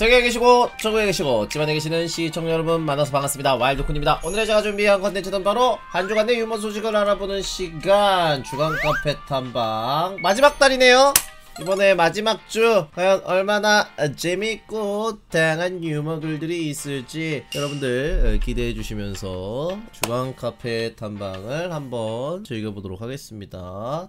세계에 계시고 전국에 계시고 집안에 계시는 시청자 여러분 만나서 반갑습니다. 와일드쿤입니다. 오늘의 제가 준비한 컨텐츠는 바로 한 주간의 유머 소식을 알아보는 시간, 주간 카페 탐방 마지막 달이네요. 이번에 마지막 주 과연 얼마나 재밌고 다양한 유머 글들이 있을지 여러분들 기대해 주시면서 주간 카페 탐방을 한번 즐겨보도록 하겠습니다.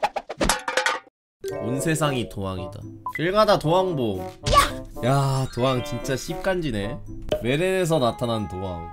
온 세상이 도왕이다. 길가다 도왕복. 야, 도왕 진짜 씹간지네. 메렌에서 나타난 도왕.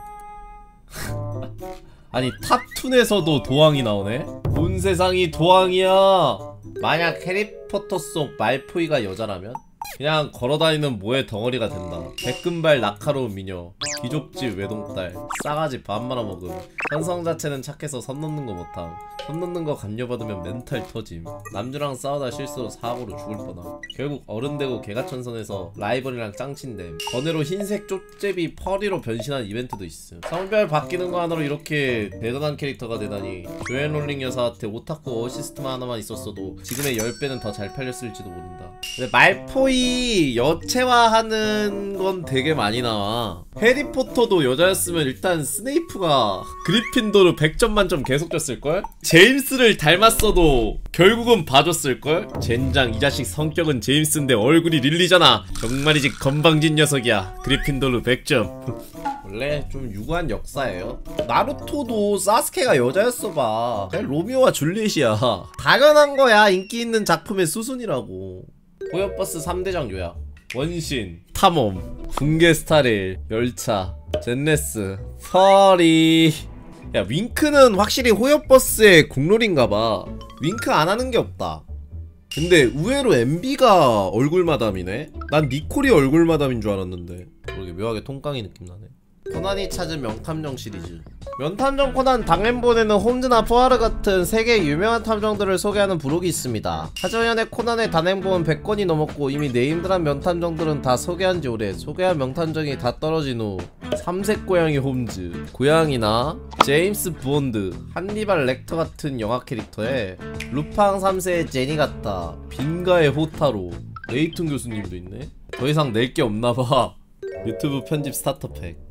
아니 탑툰에서도 도왕이 나오네? 온 세상이 도왕이야. 만약 해리포터 속 말포이가 여자라면? 그냥 걸어다니는 모의 덩어리가 된다. 백금발 날카로운 미녀, 귀족집 외동딸, 싸가지 밥 말아먹음. 현성 자체는 착해서 선 넘는 거 못함. 선 넘는 거 감려받으면 멘탈 터짐. 남주랑 싸우다 실수로 사고로 죽을 뻔함. 결국 어른 되고 개가천선에서 라이벌이랑 짱친됨. 번외로 흰색 쪽제비 펄이로 변신한 이벤트도 있음. 성별 바뀌는 거 하나로 이렇게 대단한 캐릭터가 되다니. 조앤 롤링 여사한테 오타쿠 어시스트만 하나만 있었어도 지금의 10배는 더 잘 팔렸을지도 모른다. 근데 말포이 여체화하는 건 되게 많이 나와. 해리포터도 여자였으면 일단 스네이프가 그리핀도르 100점 만점 계속 줬을걸? 제임스를 닮았어도 결국은 봐줬을걸? 젠장, 이 자식 성격은 제임스인데 얼굴이 릴리잖아. 정말이지 건방진 녀석이야. 그리핀도르 100점. 원래 좀 유구한 역사예요. 나루토도 사스케가 여자였어 봐. 그냥 로미오와 줄리엣이야. 당연한 거야. 인기 있는 작품의 수순이라고. 호요버스 3대장 요약. 원신, 탐험, 군계 스타릴, 열차, 젠네스, 퍼리. 야, 윙크는 확실히 호요버스의 국룰인가봐. 윙크 안하는 게 없다. 근데 의외로 MB가 얼굴마담이네? 난 니콜이 얼굴마담인 줄 알았는데. 그러게 묘하게 통깡이 느낌 나네. 코난이 찾은 명탐정 시리즈. 명탐정 코난 당행본에는 홈즈나 포아르 같은 세계 유명한 탐정들을 소개하는 부록이 있습니다. 하저연의 코난의 단행본 100권이 넘었고 이미 네임들한 명탐정들은 다 소개한지 오래. 소개한 명탐정이 다 떨어진 후 삼색 고양이 홈즈, 고양이나 제임스 본드, 한니발 렉터 같은 영화 캐릭터에 루팡 3세의 제니 같다, 빙가의 호타로, 레이튼 교수님도 있네. 더 이상 낼 게 없나봐. 유튜브 편집 스타터팩.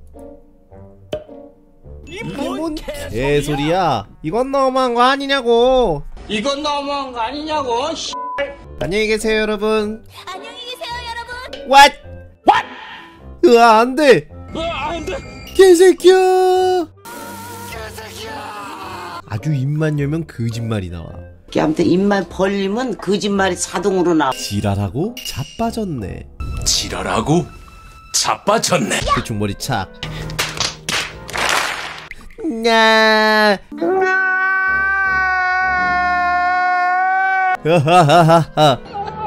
이게 뭔 개소리야. 이건 너무한 거 아니냐고. 이건 너무한 거 아니냐고. 안녕히 계세요 여러분. 안녕히 계세요 여러분. What? 으아 안돼. 안돼. 개새끼야. 아주 입만 열면 거짓말이 나와. 걔한테 입만 벌리면 거짓말이 자동으로 나와. 지랄하고 자빠졌네. 지랄하고 자빠졌네. 대충 머리 착. 냐. 하하하하.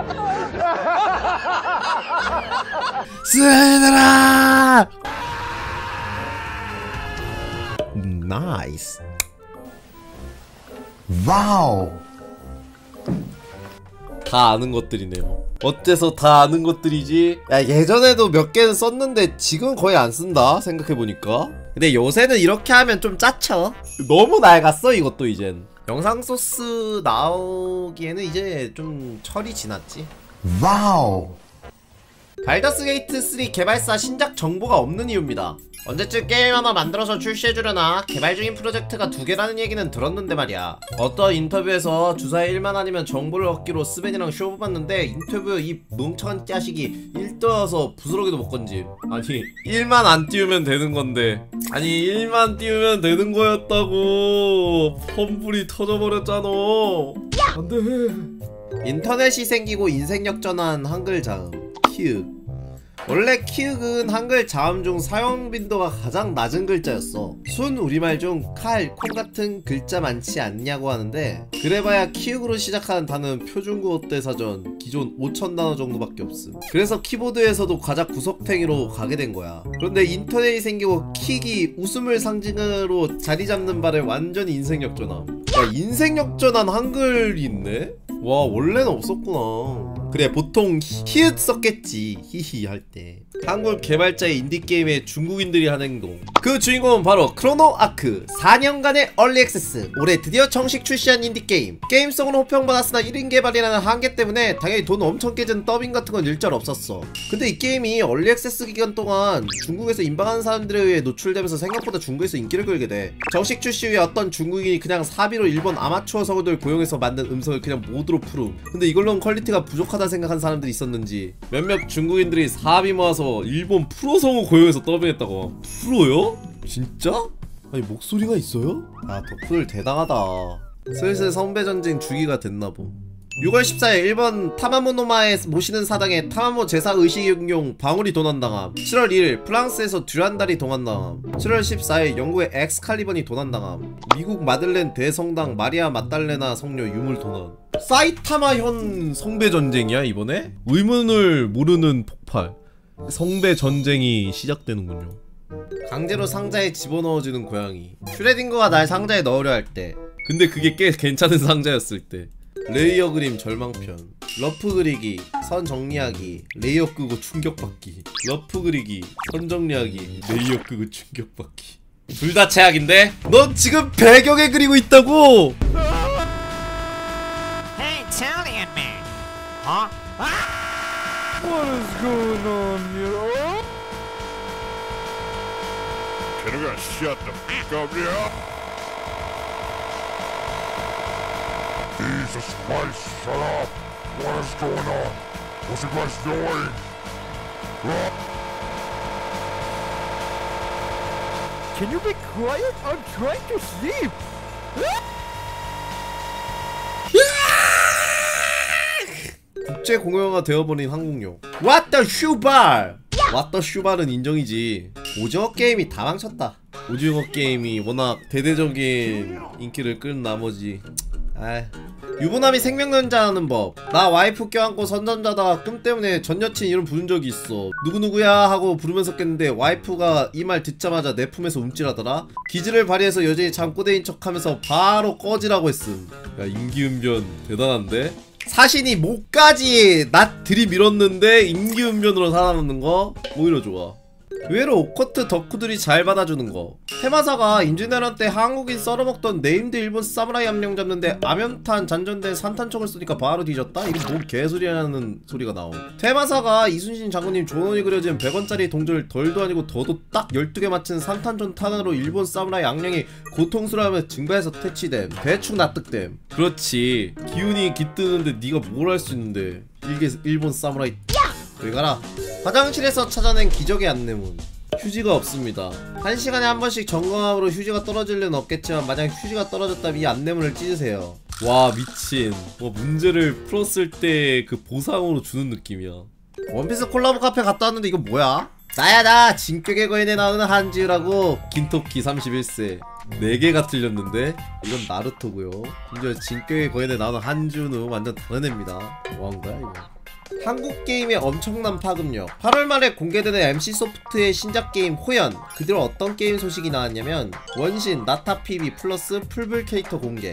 쓰레기들아. 나이스. 와우. 다 아는 것들이네요. 어째서 다 아는 것들이지? 야, 예전에도 몇 개는 썼는데 지금 거의 안 쓴다 생각해보니까. 근데 요새는 이렇게 하면 좀 짜쳐. 너무 낡았어 이것도 이젠. 영상 소스 나오기에는 이제 좀 철이 지났지. 와우. 발더스 게이트 3 개발사 신작 정보가 없는 이유입니다. 언제쯤 게임 하나 만들어서 출시해주려나 개발 중인 프로젝트가 2개라는 얘기는 들었는데 말이야. 어떤 인터뷰에서 주사에 1만 아니면 정보를 얻기로 스벤이랑 쇼 뽑았는데 인터뷰 이 멍청한 자식이 1 떠서 부스러기도 못 건지. 아니 1만 안 띄우면 되는 건데, 아니 1만 띄우면 되는 거였다고. 펌불이 터져버렸잖아. 안돼. 인터넷이 생기고 인생 역전한 한글 자음 키읔. 원래 키읔은 한글 자음 중 사용 빈도가 가장 낮은 글자였어. 순 우리말 중 칼, 콩 같은 글자 많지 않냐고 하는데 그래봐야 키읔으로 시작하는 단어는 표준국어 대사전 기존 5000단어 정도밖에 없음. 그래서 키보드에서도 가장 구석탱이로 가게 된 거야. 그런데 인터넷이 생기고 킥이 웃음을 상징으로 자리 잡는 바람에 완전히 인생 역전함. 야, 인생 역전한 한글이 있네? 와 원래는 없었구나. 그래 보통 히읗 썼겠지. 히히 할때. 한국 개발자의 인디게임에 중국인들이 하는 행동. 그 주인공은 바로 크로노 아크. 4년간의 얼리 액세스. 올해 드디어 정식 출시한 인디게임. 게임성으로 호평받았으나 1인 개발이라는 한계 때문에 당연히 돈 엄청 깨진 더빙 같은 건 일절 없었어. 근데 이 게임이 얼리 액세스 기간 동안 중국에서 인방하는 사람들에 의해 노출되면서 생각보다 중국에서 인기를 끌게 돼. 정식 출시 후에 어떤 중국인이 그냥 사비로 일본 아마추어 성우들 고용해서 만든 음성을 그냥 모드로 풀음. 근데 이걸로는 퀄리티가 부족하다 생각한 사람들이 있었는지 몇몇 중국인들이 사비 모아서 일본 프로 성우 고용해서 더빙했다고. 프로요? 진짜? 아니 목소리가 있어요? 아 덕후들 대단하다. 슬슬 선배전쟁 주기가 됐나보. 6월 14일 일본 타마모노마에 모시는 사당에 타마모 제사 의식용 방울이 도난당함. 7월 2일 프랑스에서 듀란달이 도난당함. 7월 14일 영국의 엑스칼리번이 도난당함. 미국 마들렌 대성당 마리아 마달레나 성녀 유물 도난. 사이타마현 성배전쟁이야 이번에? 의문을 모르는 폭발. 성배전쟁이 시작되는군요. 강제로 상자에 집어넣어주는 고양이. 슈레딩거가 날 상자에 넣으려 할 때. 근데 그게 꽤 괜찮은 상자였을 때. 레이어 그림 절망편. 러프 그리기, 선 정리하기, 레이어 끄고 충격받기. 러프 그리기, 선 정리하기, 레이어 끄고 충격받기. 둘 다 최악인데? 넌 지금 배경에 그리고 있다고! Hey, Italian man. Huh? What is going on here? Can I shut the fuck up here? Jesus Christ, shut up! What is going on? What's you guys doing? Can you be quiet? I'm trying to sleep! 국제 공용어가 되어버린 한국용. What the 슈발! What the 슈발은 인정이지. 오징어 게임이 다 망쳤다. 오징어 게임이 워낙 대대적인 인기를 끌은 나머지 유부남이 생명연장하는 법. 나 와이프 껴안고 선전자다가 꿈 때문에 전 여친 이름 부른 적이 있어. 누구누구야 하고 부르면서 깼는데 와이프가 이 말 듣자마자 내 품에서 움찔하더라. 기질을 발휘해서 여전히 잠꼬대인 척하면서 바로 꺼지라고 했음. 야 임기응변 대단한데? 사신이 목까지 나 들이밀었는데 임기응변으로 살아남는 거 오히려 좋아. 의외로 오커트 덕후들이 잘 받아주는 거. 테마사가 임진왜란 때 한국인 썰어먹던 네임드 일본 사무라이 한 명 잡는데 아면탄 잔전된 산탄총을 쏘니까 바로 뒤졌다? 이거 뭔 개소리라는 소리가 나옴. 테마사가 이순신 장군님 존원이 그려진 100원짜리 동전을 덜도 아니고 더도 딱 12개 맞춘 산탄총 탄환으로 일본 사무라이 악령이 고통스러워하며 증바해서 퇴치됨. 대충 납득됨. 그렇지. 기운이 깃드는데 네가 뭘 할 수 있는데. 이게 일본 사무라이. 여기 가라. 화장실에서 찾아낸 기적의 안내문. 휴지가 없습니다. 1시간에 한 번씩 점검함으로 휴지가 떨어질 리는 없겠지만 만약 휴지가 떨어졌다면 이 안내문을 찢으세요. 와 미친. 문제를 풀었을 때 그 보상으로 주는 느낌이야. 원피스 콜라보 카페 갔다 왔는데 이거 뭐야? 나야 나 진격의 거인에 나오는 한지우라고. 긴토끼 31세 4개가 틀렸는데 이건 나루토고요. 심지어 진격의 거인에 나오는 한지우는 완전 다른 애입니다. 뭐한거야 이거. 한국 게임의 엄청난 파급력. 8월 말에 공개되는 MC소프트의 신작 게임 호연. 그대로 어떤 게임 소식이 나왔냐면 원신, 나타 PB 플러스 풀불 캐릭터 공개,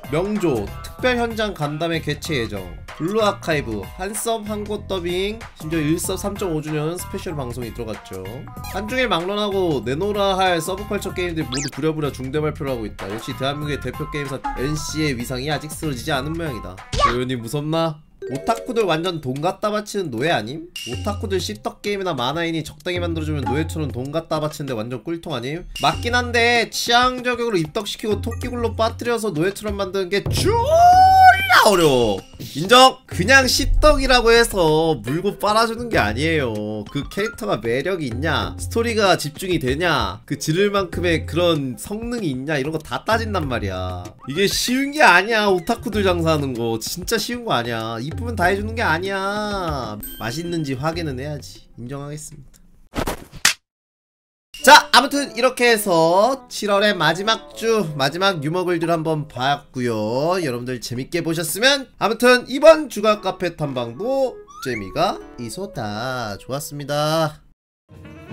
명조, 특별 현장 간담회 개최 예정, 블루 아카이브, 한섭 한국 더빙, 심지어 1섭 3.5주년 스페셜 방송이 들어갔죠. 한중일 막론하고 내놓으라 할 서브컬처 게임들 모두 부랴부랴 중대 발표를 하고 있다. 역시 대한민국의 대표 게임사 NC의 위상이 아직 쓰러지지 않은 모양이다. 도현이 무섭나? 오타쿠들 완전 돈 갖다 바치는 노예 아님? 오타쿠들 씹덕게임이나 만화인이 적당히 만들어주면 노예처럼 돈 갖다 바치는데 완전 꿀통 아님? 맞긴 한데 취향 저격으로 입덕시키고 토끼굴로 빠뜨려서 노예처럼 만드는 게 졸라 어려워. 인정! 그냥 씹덕이라고 해서 물고 빨아주는 게 아니에요. 그 캐릭터가 매력이 있냐, 스토리가 집중이 되냐, 그 지를 만큼의 그런 성능이 있냐, 이런 거 다 따진단 말이야. 이게 쉬운 게 아니야. 오타쿠들 장사하는 거 진짜 쉬운 거 아니야. 이쁘면 다 해주는 게 아니야. 맛있는지 확인은 해야지. 인정하겠습니다. 자 아무튼 이렇게 해서 7월의 마지막 주 마지막 유머글들 한번 봤고요. 여러분들 재밌게 보셨으면 아무튼 이번 주간 카페 탐방도 재미가 있었다. 좋았습니다.